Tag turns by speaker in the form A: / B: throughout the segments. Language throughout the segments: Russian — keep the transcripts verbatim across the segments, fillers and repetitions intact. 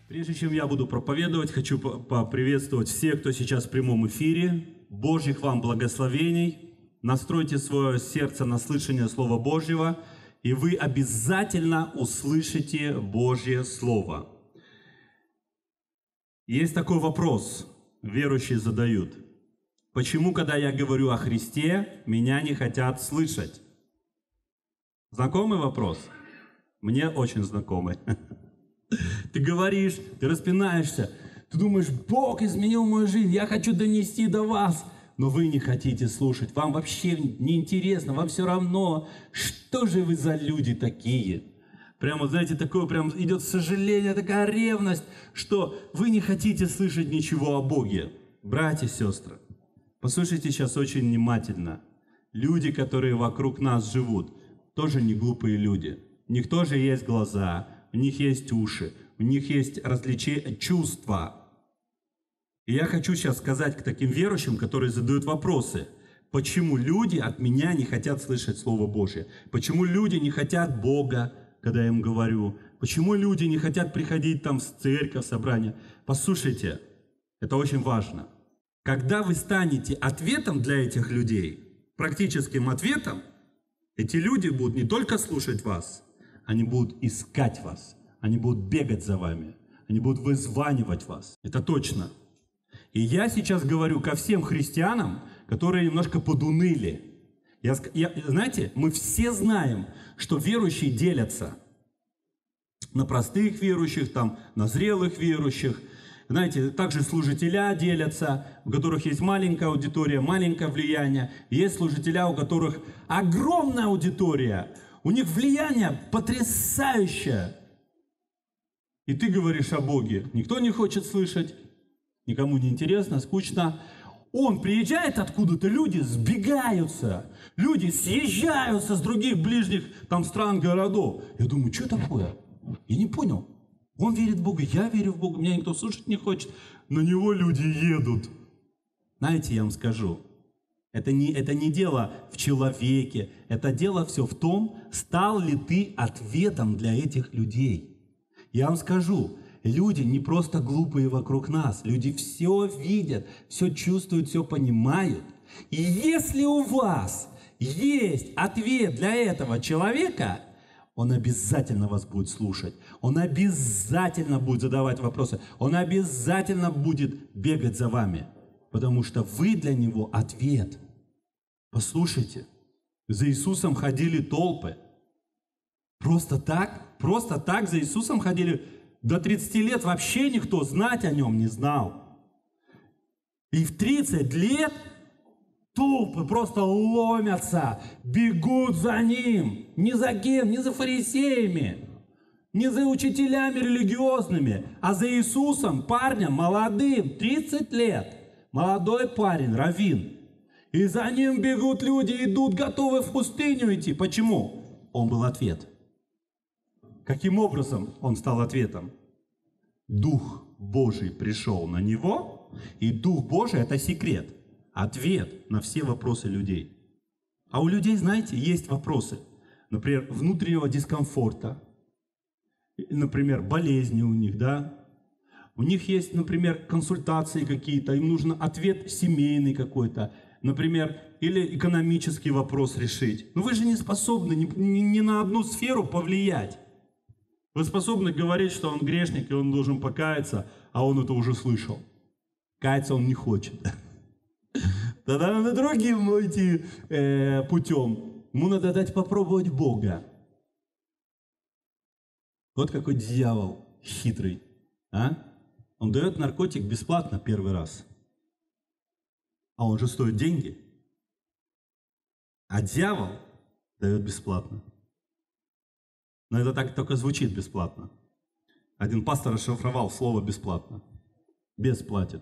A: Прежде чем я буду проповедовать, хочу поприветствовать всех, кто сейчас в прямом эфире. Божьих вам благословений. Настройте свое сердце на слышание Слова Божьего, и вы обязательно услышите Божье Слово. Есть такой вопрос, верующие задают. Почему, когда я говорю о Христе, меня не хотят слышать? Знакомый вопрос? Мне очень знакомый. Ты говоришь, ты распинаешься, ты думаешь, Бог изменил мою жизнь, я хочу донести до вас, но вы не хотите слушать, вам вообще не интересно, вам все равно, что же вы за люди такие? Прямо, знаете, такое прям идет сожаление, такая ревность, что вы не хотите слышать ничего о Боге. Братья и сестры, послушайте сейчас очень внимательно. Люди, которые вокруг нас живут, тоже не глупые люди. У них тоже есть глаза, у них есть уши, у них есть различия, чувства. И я хочу сейчас сказать к таким верующим, которые задают вопросы. Почему люди от меня не хотят слышать Слово Божье? Почему люди не хотят Бога, когда я им говорю? Почему люди не хотят приходить там в церковь, в собрание? Послушайте, это очень важно. Когда вы станете ответом для этих людей, практическим ответом, эти люди будут не только слушать вас, они будут искать вас, они будут бегать за вами, они будут вызванивать вас. Это точно. И я сейчас говорю ко всем христианам, которые немножко подуныли. Я, я, знаете, мы все знаем, что верующие делятся на простых верующих, там, на зрелых верующих. Знаете, также служителя делятся, у которых есть маленькая аудитория, маленькое влияние. Есть служителя, у которых огромная аудитория, у них влияние потрясающее. И ты говоришь о Боге. Никто не хочет слышать, никому не интересно, скучно. Он приезжает откуда-то, люди сбегаются, люди съезжаются с других ближних там стран, городов. Я думаю, что такое? Я не понял. Он верит в Бога, я верю в Бога, меня никто слушать не хочет. На него люди едут. Знаете, я вам скажу, это не, это не дело в человеке, это дело все в том, стал ли ты ответом для этих людей. Я вам скажу, люди не просто глупые вокруг нас, люди все видят, все чувствуют, все понимают. И если у вас есть ответ для этого человека, он обязательно вас будет слушать, он обязательно будет задавать вопросы, он обязательно будет бегать за вами, потому что вы для него ответ. Послушайте, за Иисусом ходили толпы. Просто так, просто так за Иисусом ходили. До тридцати лет вообще никто знать о нем не знал. И в тридцать лет толпы просто ломятся, бегут за ним. Не за кем, не за фарисеями, не за учителями религиозными, а за Иисусом, парнем молодым, тридцать лет. Молодой парень, раввин. И за ним бегут люди, идут, готовы в пустыню идти. Почему? Он был ответ. Каким образом он стал ответом? Дух Божий пришел на него, и Дух Божий – это секрет, ответ на все вопросы людей. А у людей, знаете, есть вопросы, например, внутреннего дискомфорта, например, болезни у них, да? У них есть, например, консультации какие-то, им нужен ответ семейный какой-то, например, или экономический вопрос решить. Но вы же не способны ни, ни, ни на одну сферу повлиять. Вы способны говорить, что он грешник, и он должен покаяться, а он это уже слышал. Каяться он не хочет. Тогда надо другим идти э, путем. Ему надо дать попробовать Бога. Вот какой дьявол хитрый. А? Он дает наркотик бесплатно первый раз. А он же стоит деньги. А дьявол дает бесплатно. Но это так только звучит бесплатно. Один пастор расшифровал слово «бесплатно». Бес платит.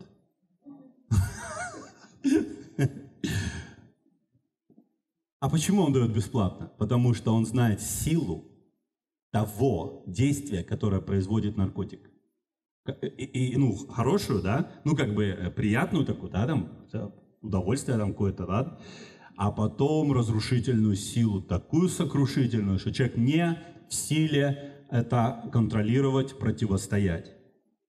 A: А почему он дает бесплатно? Потому что он знает силу того действия, которое производит наркотик. И, и, ну, хорошую, да? Ну, как бы приятную такую, да, там, удовольствие там какое-то, да? А потом разрушительную силу, такую сокрушительную, что человек не в силе это контролировать, противостоять.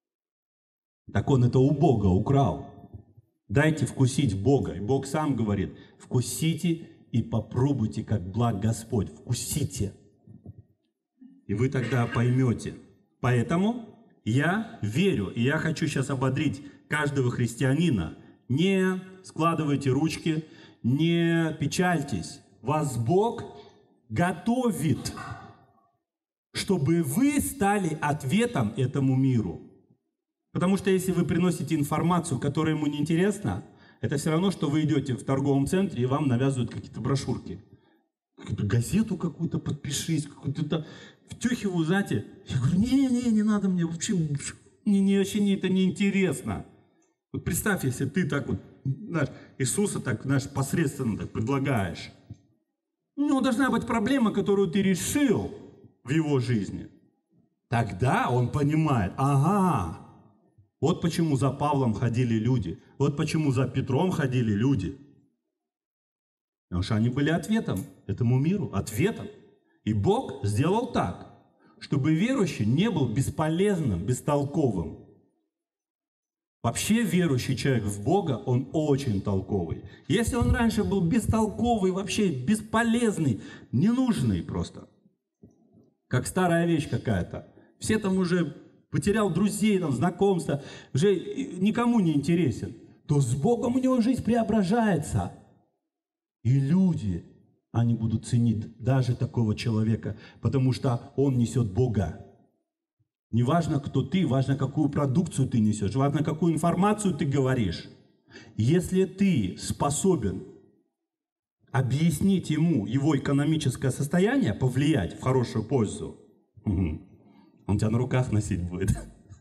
A: Так он это у Бога украл. Дайте вкусить Бога. И Бог сам говорит, вкусите и попробуйте, как благ Господь. Вкусите. И вы тогда поймете. Поэтому я верю, и я хочу сейчас ободрить каждого христианина. Не складывайте ручки, не печальтесь. Вас Бог готовит, чтобы вы стали ответом этому миру. Потому что если вы приносите информацию, которая ему не интересна, это все равно, что вы идете в торговом центре и вам навязывают какие-то брошюрки. Какую-то газету какую-то подпишись, какую-то втюхиваю, знаете. Я говорю, не-не-не, не надо мне, вообще, мне, мне вообще не, это не интересно. Вот представь, если ты так вот, знаешь, Иисуса так, знаешь, посредственно так предлагаешь. У него должна быть проблема, которую ты решил в его жизни. Тогда он понимает, ага, вот почему за Павлом ходили люди, вот почему за Петром ходили люди. Потому что они были ответом этому миру, ответом. И Бог сделал так, чтобы верующий не был бесполезным, бестолковым. Вообще верующий человек в Бога, он очень толковый. Если он раньше был бестолковый, вообще бесполезный, ненужный просто, как старая вещь какая-то, все там уже потерял друзей, там, знакомства, уже никому не интересен, то с Богом у него жизнь преображается. И люди, они будут ценить даже такого человека, потому что он несет Бога. Не важно, кто ты, важно, какую продукцию ты несешь, важно, какую информацию ты говоришь. Если ты способен объяснить ему его экономическое состояние, повлиять в хорошую пользу, угу, он тебя на руках носить будет.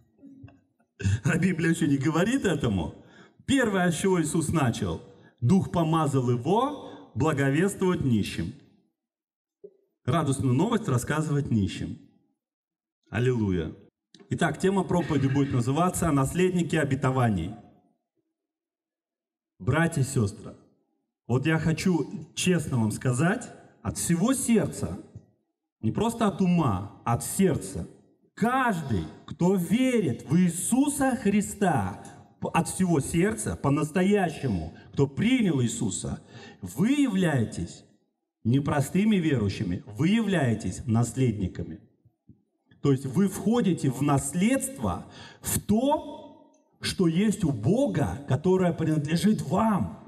A: А Библия еще не говорит этому. Первое, с чего Иисус начал, Дух помазал его благовествовать нищим. Радостную новость рассказывать нищим. Аллилуйя. Итак, тема проповеди будет называться «Наследники обетований». Братья и сестры, вот я хочу честно вам сказать, от всего сердца, не просто от ума, от сердца, каждый, кто верит в Иисуса Христа, от всего сердца, по-настоящему, кто принял Иисуса, вы являетесь не простыми верующими, вы являетесь наследниками. То есть вы входите в наследство, в то, что есть у Бога, которое принадлежит вам.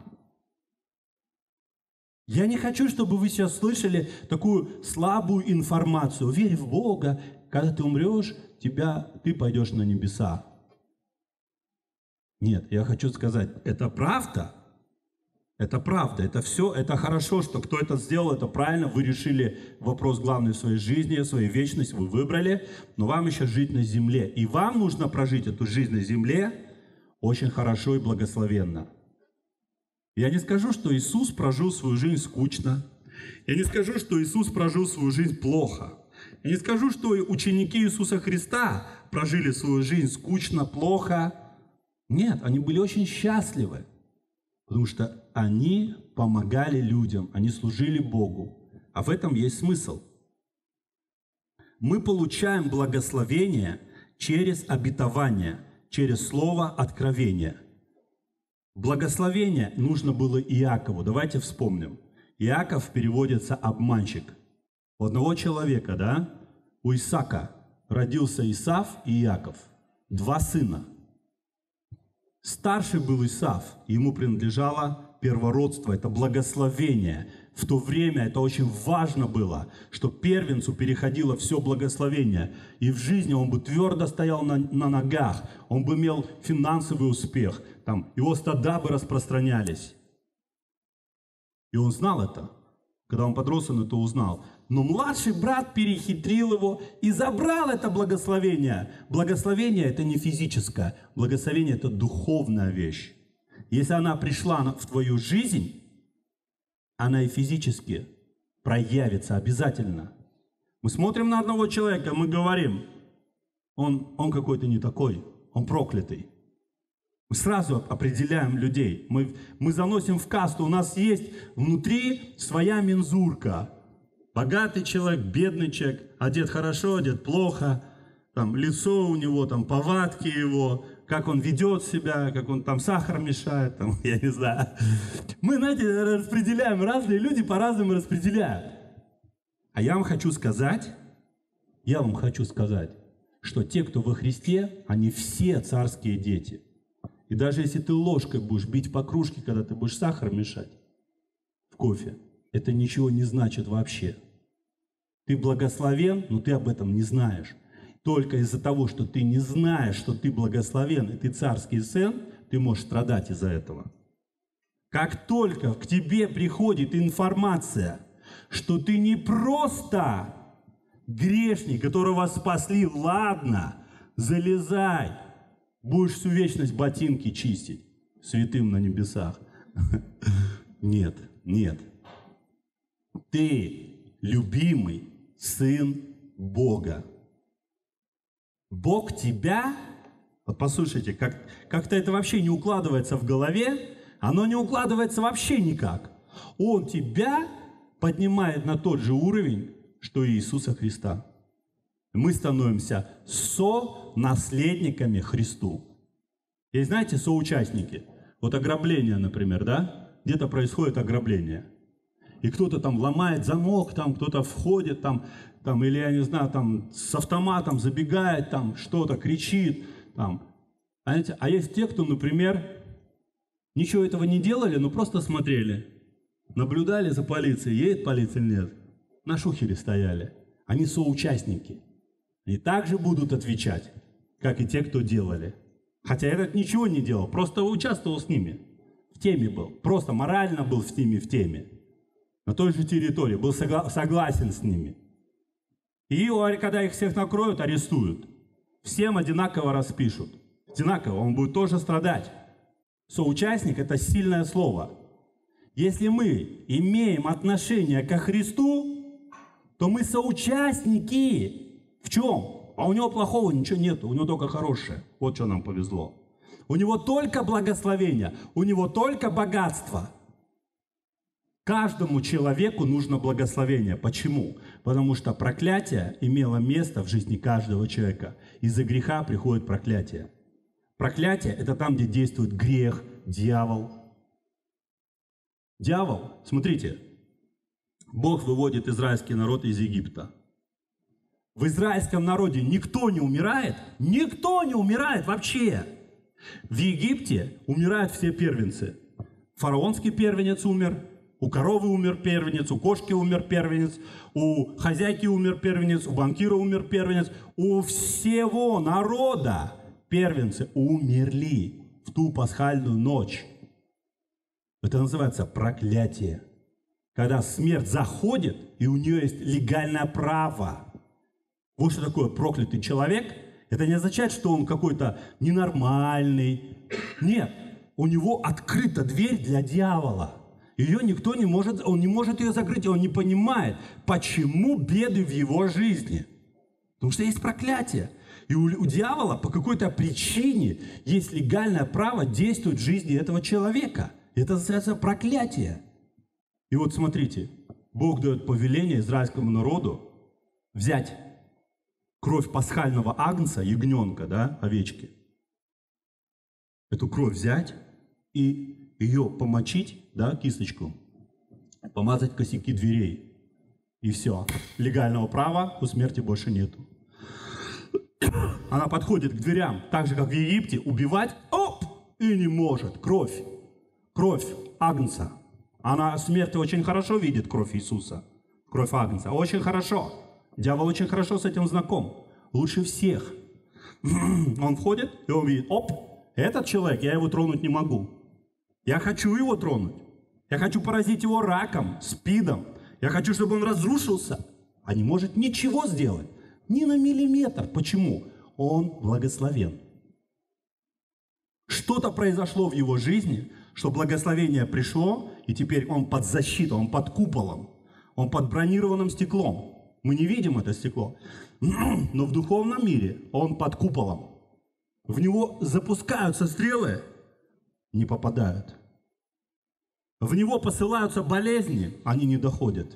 A: Я не хочу, чтобы вы сейчас слышали такую слабую информацию. Верь в Бога, когда ты умрешь, тебя, ты пойдешь на небеса. Нет, я хочу сказать, это правда. Это правда, это все, это хорошо, что кто это сделал, это правильно, вы решили вопрос главный в своей жизни, свою вечность вы выбрали, но вам еще жить на земле. И вам нужно прожить эту жизнь на земле очень хорошо и благословенно. Я не скажу, что Иисус прожил свою жизнь скучно. Я не скажу, что Иисус прожил свою жизнь плохо. Я не скажу, что ученики Иисуса Христа прожили свою жизнь скучно, плохо. Нет, они были очень счастливы. Потому что они помогали людям, они служили Богу. А в этом есть смысл. Мы получаем благословение через обетование, через слово откровения. Благословение нужно было Иакову. Давайте вспомним. Иаков переводится «обманщик». У одного человека, да, у Исаака родился Исав и Иаков. Два сына. Старший был Исав, ему принадлежало первородство, это благословение. В то время это очень важно было, что первенцу переходило все благословение. И в жизни он бы твердо стоял на, на ногах, он бы имел финансовый успех, там, его стада бы распространялись. И он знал это. Когда он подрос, он это узнал. Но младший брат перехитрил его и забрал это благословение. Благословение – это не физическое. Благословение – это духовная вещь. Если она пришла в твою жизнь, она и физически проявится обязательно. Мы смотрим на одного человека, мы говорим, он, он какой-то не такой, он проклятый. Мы сразу определяем людей. Мы, мы заносим в касту. У нас есть внутри своя мензурка. Богатый человек, бедный человек, одет хорошо, одет плохо. Там лицо у него, там повадки его, как он ведет себя, как он там сахар мешает, там, я не знаю. Мы, знаете, распределяем, разные люди по-разному распределяют. А я вам хочу сказать, я вам хочу сказать, что те, кто во Христе, они все царские дети. И даже если ты ложкой будешь бить по кружке, когда ты будешь сахар мешать в кофе, это ничего не значит вообще. Ты благословен, но ты об этом не знаешь. Только из-за того, что ты не знаешь, что ты благословен, и ты царский сын, ты можешь страдать из-за этого. Как только к тебе приходит информация, что ты не просто грешник, которого спасли, ладно, залезай, будешь всю вечность ботинки чистить святым на небесах. Нет, нет. Ты любимый сын Бога. Бог тебя, вот послушайте, как, как-то это вообще не укладывается в голове, оно не укладывается вообще никак. Он тебя поднимает на тот же уровень, что и Иисуса Христа. Мы становимся сонаследниками Христу. И знаете, соучастники. Вот ограбление, например, да? Где-то происходит ограбление. И кто-то там ломает замок, там кто-то входит, там, там, или, я не знаю, там с автоматом забегает, там что-то кричит. Там. А, знаете, а есть те, кто, например, ничего этого не делали, но просто смотрели. Наблюдали за полицией, едет полиция или нет. На шухере стояли. Они соучастники. И также будут отвечать, как и те, кто делали. Хотя этот ничего не делал, просто участвовал с ними. В теме был. Просто морально был с ними в теме. На той же территории, был согла- согласен с ними. И когда их всех накроют, арестуют. Всем одинаково распишут. Одинаково, он будет тоже страдать. Соучастник – это сильное слово. Если мы имеем отношение ко Христу, то мы соучастники. В чем? А у него плохого ничего нет, у него только хорошее. Вот что нам повезло. У него только благословение, у него только богатство. Каждому человеку нужно благословение. Почему? Потому что проклятие имело место в жизни каждого человека. Из-за греха приходит проклятие. Проклятие – это там, где действует грех, дьявол. Дьявол, смотрите, Бог выводит израильский народ из Египта. В израильском народе никто не умирает, никто не умирает вообще. В Египте умирают все первенцы. Фараонский первенец умер, у коровы умер первенец, у кошки умер первенец, у хозяйки умер первенец, у банкира умер первенец, у всего народа первенцы умерли в ту пасхальную ночь. Это называется проклятие. Когда смерть заходит, и у нее есть легальное право. Вот что такое проклятый человек. Это не означает, что он какой-то ненормальный. Нет, у него открыта дверь для дьявола. Ее никто не может, он не может ее закрыть, он не понимает, почему беды в его жизни. Потому что есть проклятие. И у, у дьявола по какой-то причине есть легальное право действовать в жизни этого человека. Это называется проклятие. И вот смотрите, Бог дает повеление израильскому народу взять кровь пасхального агнца, ягненка, да, овечки. Эту кровь взять и ее помочить, да, кисточку, помазать косяки дверей. И все. Легального права у смерти больше нету. Она подходит к дверям, так же, как в Египте, убивать, оп, и не может. Кровь. Кровь агнца. Она смерть очень хорошо видит, кровь Иисуса. Кровь агнца. Очень хорошо. Дьявол очень хорошо с этим знаком. Лучше всех. Он входит, и он видит, оп, этот человек, я его тронуть не могу. Я хочу его тронуть. Я хочу поразить его раком, спидом. Я хочу, чтобы он разрушился. А не может ничего сделать. Ни на миллиметр. Почему? Он благословен. Что-то произошло в его жизни, что благословение пришло, и теперь он под защитой, он под куполом, он под бронированным стеклом. Мы не видим это стекло, но в духовном мире он под куполом. В него запускаются стрелы, не попадают. В него посылаются болезни, они не доходят.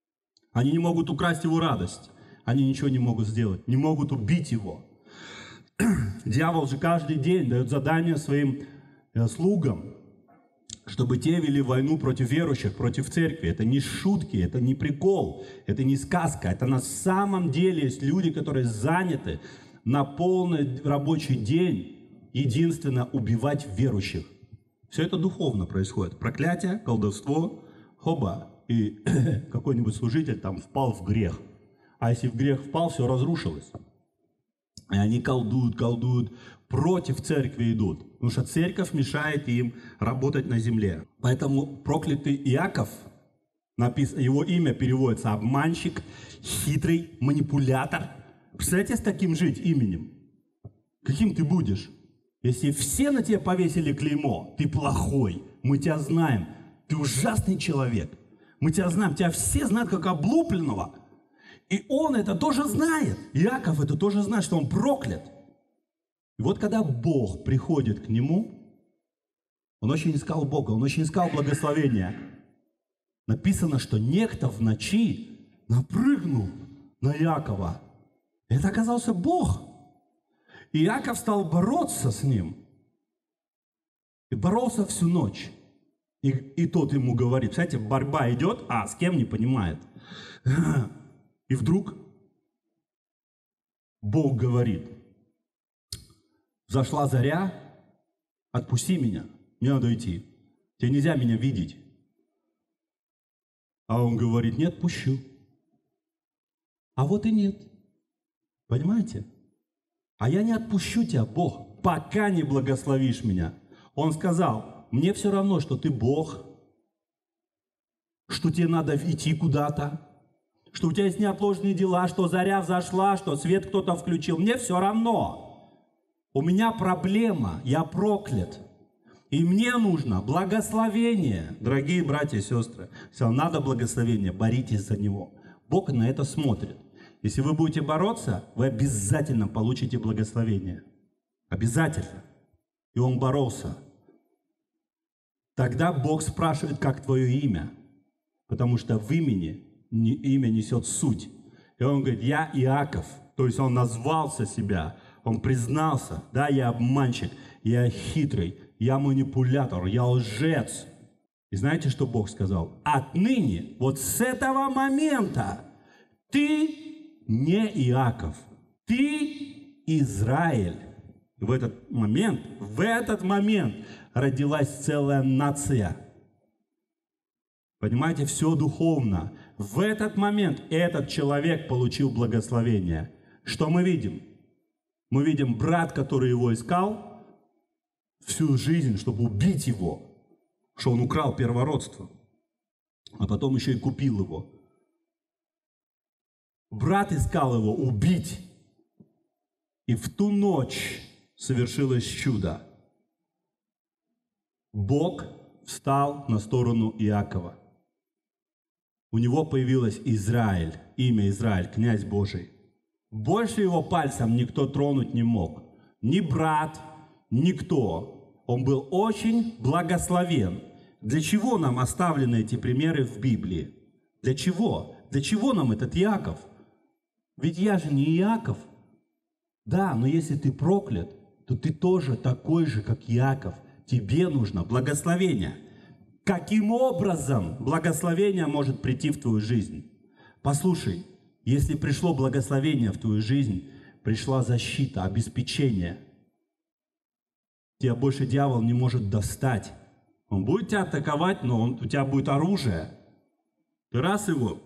A: Они не могут украсть его радость, они ничего не могут сделать, не могут убить его. Дьявол же каждый день дает задание своим э, слугам, чтобы те вели войну против верующих, против церкви. Это не шутки, это не прикол, это не сказка. Это на самом деле есть люди, которые заняты на полный рабочий день единственно убивать верующих. Все это духовно происходит. Проклятие, колдовство, хоба. И какой-нибудь служитель там впал в грех. А если в грех впал, все разрушилось. И они колдуют, колдуют, против церкви идут. Потому что церковь мешает им работать на земле. Поэтому проклятый Иаков, написано, его имя переводится обманщик, хитрый, манипулятор. Представляете, с таким жить именем? Каким ты будешь? Если все на тебя повесили клеймо, ты плохой, мы тебя знаем, ты ужасный человек. Мы тебя знаем, тебя все знают как облупленного. И он это тоже знает. Иаков это тоже знает, что он проклят. И вот когда Бог приходит к нему, он очень искал Бога, он очень искал благословения. Написано, что некто в ночи напрыгнул на Иакова. Это оказался Бог. И Иаков стал бороться с ним. И боролся всю ночь. И, и тот ему говорит, кстати, борьба идет, а с кем не понимает. И вдруг Бог говорит, взошла заря, отпусти меня, мне надо идти, тебе нельзя меня видеть. А он говорит, нет, пущу. А вот и нет. Понимаете? А я не отпущу тебя, Бог, пока не благословишь меня. Он сказал, мне все равно, что ты Бог, что тебе надо идти куда-то, что у тебя есть неотложные дела, что заря взошла, что свет кто-то включил. Мне все равно. У меня проблема, я проклят. И мне нужно благословение. Дорогие братья и сестры, если вам надо благословение, боритесь за него. Бог на это смотрит. Если вы будете бороться, вы обязательно получите благословение. Обязательно. И он боролся. Тогда Бог спрашивает, как твое имя? Потому что в имени имя несет суть. И он говорит, я Иаков. То есть он назвался себя, он признался, да, я обманщик, я хитрый, я манипулятор, я лжец. И знаете, что Бог сказал? Отныне, вот с этого момента, ты не Иаков, ты Израиль. В этот момент, в этот момент родилась целая нация. Понимаете, все духовно. В этот момент этот человек получил благословение. Что мы видим? Мы видим брат, который его искал всю жизнь, чтобы убить его, что он украл первородство, а потом еще и купил его. Брат искал его убить, и в ту ночь совершилось чудо. Бог встал на сторону Иакова. У него появилось Израиль, имя Израиль, князь Божий. Больше его пальцем никто тронуть не мог. Ни брат, никто. Он был очень благословен. Для чего нам оставлены эти примеры в Библии? Для чего? Для чего нам этот Иаков? Ведь я же не Иаков. Да, но если ты проклят, то ты тоже такой же, как Иаков. Тебе нужно благословение. Каким образом благословение может прийти в твою жизнь? Послушай, если пришло благословение в твою жизнь, пришла защита, обеспечение. Тебя больше дьявол не может достать. Он будет тебя атаковать, но он, у тебя будет оружие. Ты раз его,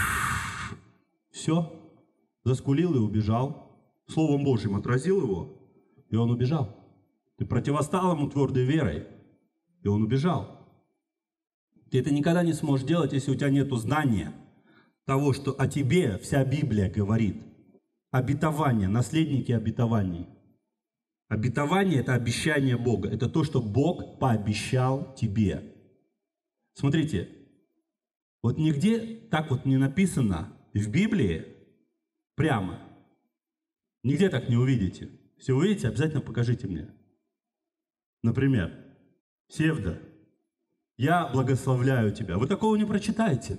A: все, заскулил и убежал. Словом Божьим отразил его, и он убежал. Ты противостал ему твердой верой, и он убежал. Ты это никогда не сможешь делать, если у тебя нет знания того, что о тебе вся Библия говорит. Обетование, наследники обетований. Обетование – это обещание Бога. Это то, что Бог пообещал тебе. Смотрите, вот нигде так вот не написано в Библии прямо. Нигде так не увидите. Если увидите, обязательно покажите мне. Например, Севда, я благословляю тебя. Вы такого не прочитаете.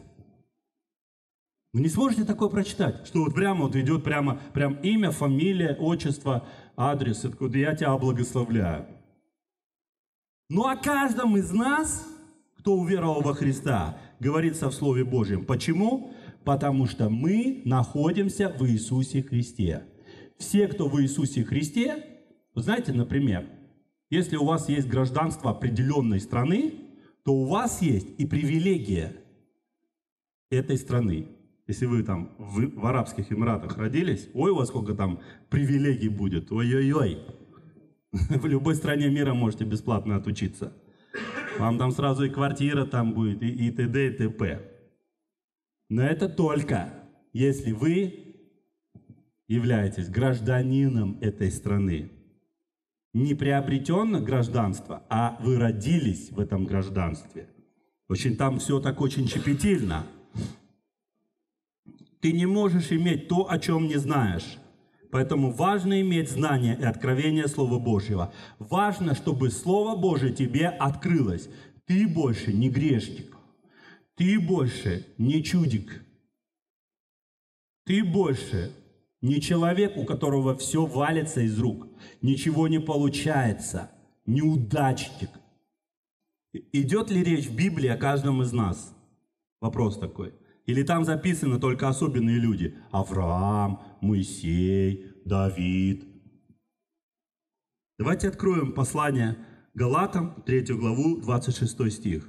A: Вы не сможете такое прочитать, что вот прямо вот идет прямо, прям имя, фамилия, отчество, адрес, откуда я тебя благословляю. Ну о каждом из нас, кто уверовал во Христа, говорится в Слове Божьем. Почему? Потому что мы находимся в Иисусе Христе. Все, кто в Иисусе Христе, вы знаете, например, если у вас есть гражданство определенной страны, то у вас есть и привилегия этой страны. Если вы там в, в Арабских Эмиратах родились, ой, у вас сколько там привилегий будет, ой-ой-ой. В любой стране мира можете бесплатно отучиться. Вам там сразу и квартира там будет, и, и т.д. и т.п. Но это только если вы являетесь гражданином этой страны. Не приобретено гражданство, а вы родились в этом гражданстве. Очень там все так очень щепетильно. Ты не можешь иметь то, о чем не знаешь. Поэтому важно иметь знание и откровение Слова Божьего. Важно, чтобы Слово Божие тебе открылось. Ты больше не грешник. Ты больше не чудик. Ты больше не человек, у которого все валится из рук. Ничего не получается. Неудачник. Идет ли речь в Библии о каждом из нас? Вопрос такой. Или там записаны только особенные люди? Авраам, Моисей, Давид. Давайте откроем послание Галатам, третью главу, двадцать шестой стих.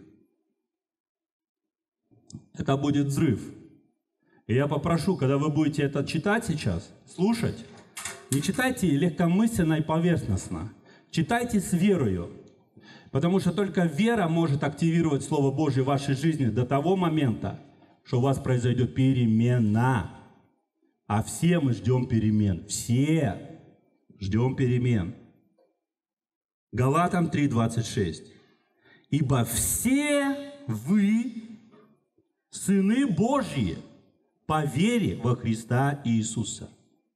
A: Это будет взрыв. И я попрошу, когда вы будете это читать сейчас, слушать, не читайте легкомысленно и поверхностно. Читайте с верою. Потому что только вера может активировать Слово Божье в вашей жизни до того момента, что у вас произойдет перемена. А все мы ждем перемен. Все ждем перемен. Галатам три двадцать шесть. Ибо все вы сыны Божьи по вере во Христа Иисуса.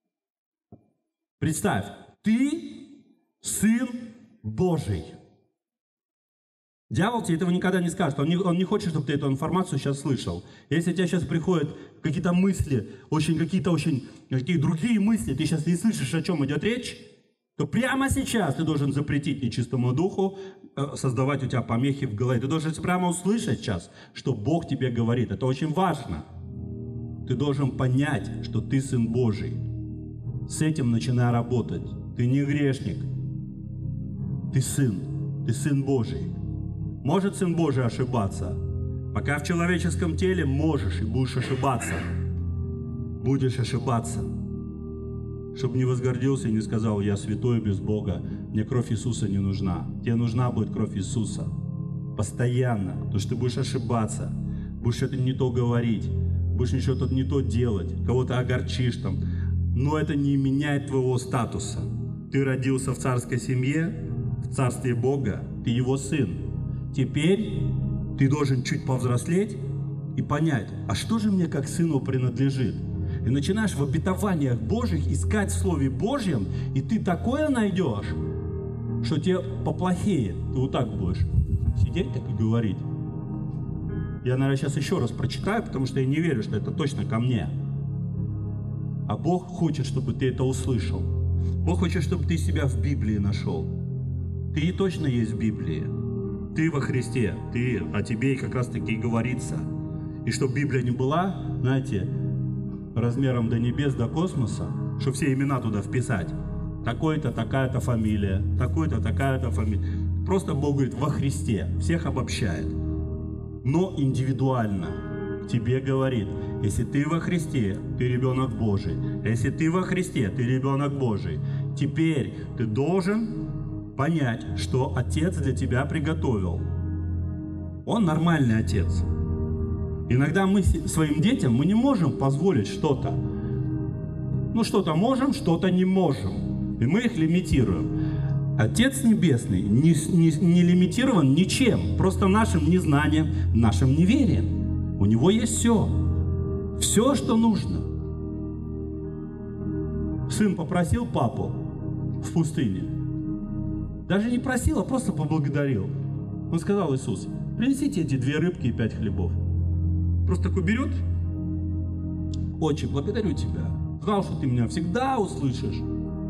A: Представь, ты сын Божий. Дьявол тебе этого никогда не скажет. Он не, он не хочет, чтобы ты эту информацию сейчас слышал. Если у тебя сейчас приходят какие-то мысли, очень какие-то очень какие другие мысли, ты сейчас не слышишь, о чем идет речь, то прямо сейчас ты должен запретить нечистому духу э, создавать у тебя помехи в голове. Ты должен прямо услышать сейчас, что Бог тебе говорит. Это очень важно. Ты должен понять, что ты сын Божий. С этим начинай работать. Ты не грешник. Ты сын. Ты сын Божий. Может сын Божий ошибаться? Пока в человеческом теле можешь и будешь ошибаться. Будешь ошибаться. Чтобы не возгордился и не сказал: я святой без Бога, мне кровь Иисуса не нужна. Тебе нужна будет кровь Иисуса. Постоянно. Потому что ты будешь ошибаться. Будешь что-то не то говорить. Будешь что-то не то делать. Кого-то огорчишь там. Но это не меняет твоего статуса. Ты родился в царской семье, в царстве Бога. Ты его сын. Теперь ты должен чуть повзрослеть и понять, а что же мне как сыну принадлежит? И начинаешь в обетованиях Божьих искать в Слове Божьем, и ты такое найдешь, что тебе поплохеет. Ты вот так будешь сидеть так и говорить. Я, наверное, сейчас еще раз прочитаю, потому что я не верю, что это точно ко мне. А Бог хочет, чтобы ты это услышал. Бог хочет, чтобы ты себя в Библии нашел. Ты точно есть в Библии. Ты во Христе, ты, о тебе и как раз таки и говорится. И чтобы Библия не была, знаете, размером до небес, до космоса, чтобы все имена туда вписать. Такой-то, такая-то фамилия, такой-то, такая-то фамилия. Просто Бог говорит: во Христе, всех обобщает. Но индивидуально тебе говорит: если ты во Христе, ты ребенок Божий. Если ты во Христе, ты ребенок Божий. Теперь ты должен понять, что Отец для тебя приготовил. Он нормальный Отец. Иногда мы своим детям мы не можем позволить что-то. Ну, что-то можем, что-то не можем. И мы их лимитируем. Отец Небесный не, не, не лимитирован ничем, просто нашим незнанием, нашим неверием. У Него есть все. Все, что нужно. Сын попросил папу в пустыне. Даже не просил, а просто поблагодарил. Он сказал: Иисус, принесите эти две рыбки и пять хлебов. Просто такой берет: Отче, благодарю Тебя. Знал, что Ты меня всегда услышишь.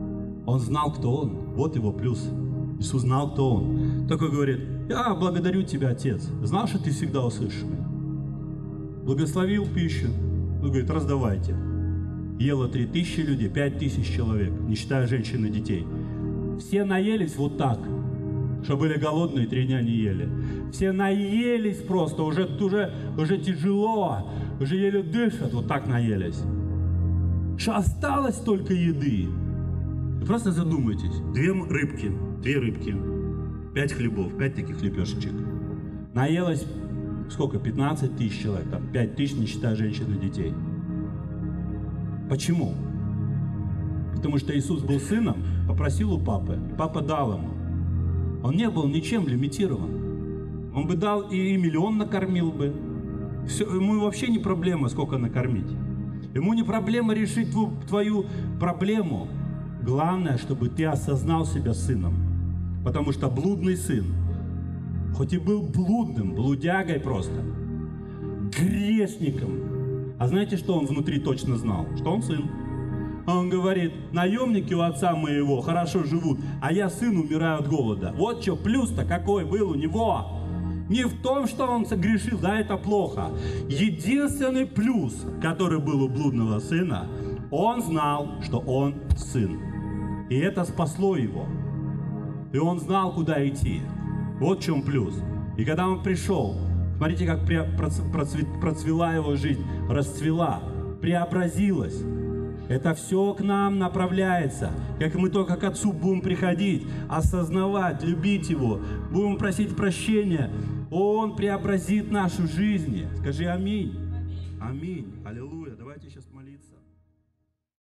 A: Он знал, кто он. Вот его плюс. Иисус знал, кто он. Только говорит: я благодарю тебя, Отец. Знал, что ты всегда услышишь меня. Благословил пищу. Он говорит: раздавайте. Ело три тысячи людей, пять тысяч человек, не считая женщин и детей. Все наелись вот так, что были голодные, три дня не ели. Все наелись просто, уже, уже, уже тяжело, уже еле дышат, вот так наелись. Что осталось только еды. Вы просто задумайтесь. Две рыбки, две рыбки, пять хлебов, пять таких лепешечек. Наелось сколько? пятнадцать тысяч человек, там пять тысяч, не считая женщин и детей. Почему? Потому что Иисус был сыном, попросил у папы, и папа дал ему. Он не был ничем лимитирован. Он бы дал и миллион накормил бы. Все, ему вообще не проблема, сколько накормить. Ему не проблема решить твою, твою проблему. Главное, чтобы ты осознал себя сыном. Потому что блудный сын, хоть и был блудным, блудягой просто, грешником, а знаете, что он внутри точно знал? Что он сын. Он говорит: наемники у отца моего хорошо живут, а я, сын, умираю от голода. Вот что плюс-то какой был у него. Не в том, что он согрешил, да, это плохо. Единственный плюс, который был у блудного сына, он знал, что он сын. И это спасло его. И он знал, куда идти. Вот в чем плюс. И когда он пришел, смотрите, как процвела его жизнь, расцвела, преобразилась. Это все к нам направляется. Как мы только к Отцу будем приходить, осознавать, любить Его, будем просить прощения, Он преобразит нашу жизнь. Скажи аминь. Аминь. Аллилуйя. Давайте сейчас молиться.